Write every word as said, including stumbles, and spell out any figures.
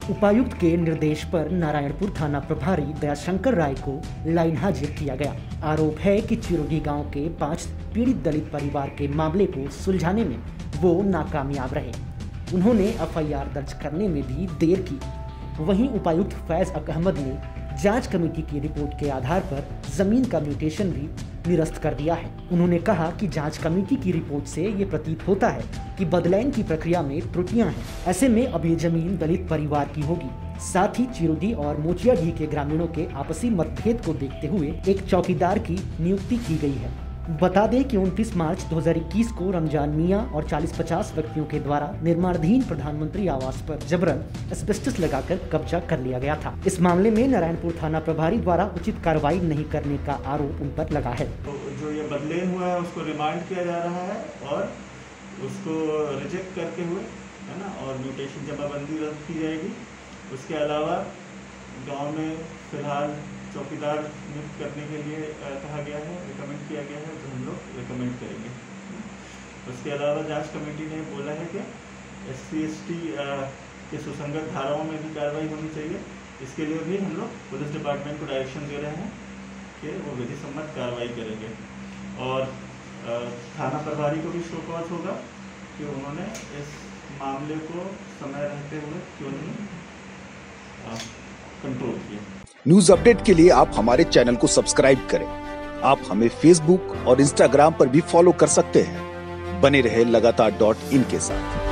उपायुक्त के निर्देश पर नारायणपुर थाना प्रभारी दयाशंकर राय को लाइन हाजिर किया गया। आरोप है कि चिरोडी गांव के पांच पीड़ित दलित परिवार के मामले को सुलझाने में वो नाकामयाब रहे। उन्होंने एफ आई आर दर्ज करने में भी देर की। वहीं उपायुक्त फैज अहमद ने जांच कमेटी की रिपोर्ट के आधार पर जमीन का म्यूटेशन भी निरस्त कर दिया है। उन्होंने कहा कि जांच कमेटी की रिपोर्ट से ये प्रतीत होता है कि बदलाइन की प्रक्रिया में त्रुटियां हैं। ऐसे में अब ये जमीन दलित परिवार की होगी। साथ ही चिरोडी और मोचियाडीह के ग्रामीणों के आपसी मतभेद को देखते हुए एक चौकीदार की नियुक्ति की गई है। बता दें कि उनतीस मार्च दो हज़ार इक्कीस को रमजान मियां और चालीस पचास व्यक्तियों के द्वारा निर्माणाधीन प्रधानमंत्री आवास पर जबरन एस्बेस्टस लगाकर कब्जा कर लिया गया था। इस मामले में नारायणपुर थाना प्रभारी द्वारा उचित कार्रवाई नहीं करने का आरोप उन पर लगा है। तो जो ये बदले हुआ है उसको रिमांड किया जा रहा है और उसको रिजेक्ट करके हुए है ना, और म्यूटेशन जमाबंदी रद्द की जाएगी। उसके अलावा गाँव में फिलहाल चौकीदार नियुक्त करने के लिए कहा गया है, रिकमेंड किया गया है, जो हम लोग रिकमेंड करेंगे। उसके अलावा जांच कमेटी ने बोला है कि एस सी एस टी के सुसंगत धाराओं में भी कार्रवाई होनी चाहिए। इसके लिए भी हम लोग पुलिस डिपार्टमेंट को डायरेक्शन दे रहे हैं कि वो विधि सम्मत कार्रवाई करेंगे। और थाना प्रभारी को भी शो कॉज होगा कि उन्होंने इस मामले को समय रहते हुए क्यों नहीं कंट्रोल किया। न्यूज अपडेट के लिए आप हमारे चैनल को सब्सक्राइब करें। आप हमें फेसबुक और इंस्टाग्राम पर भी फॉलो कर सकते हैं। बने रहे लगातार डॉट इन के साथ।